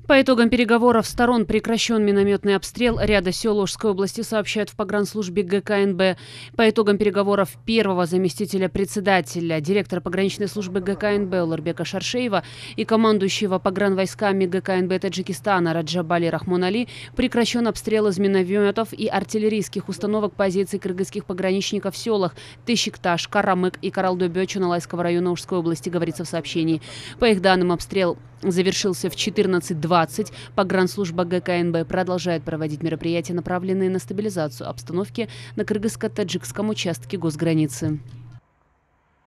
По итогам переговоров сторон прекращен минометный обстрел ряда сел Ошской области, сообщают в погранслужбе ГКНБ. По итогам переговоров первого заместителя председателя, директора пограничной службы ГКНБ Уларбека Шаршеева и командующего погранвойсками ГКНБ Таджикистана Раджабали Рахмонали прекращен обстрел из минометов и артиллерийских установок позиций кыргызских пограничников в селах Тыщикташ, Карамык и Каралдобё Чуналайского района Ошской области, говорится в сообщении. По их данным, обстрел завершился в 14:20. Погранслужба ГКНБ продолжает проводить мероприятия, направленные на стабилизацию обстановки на кыргызско-таджикском участке госграницы.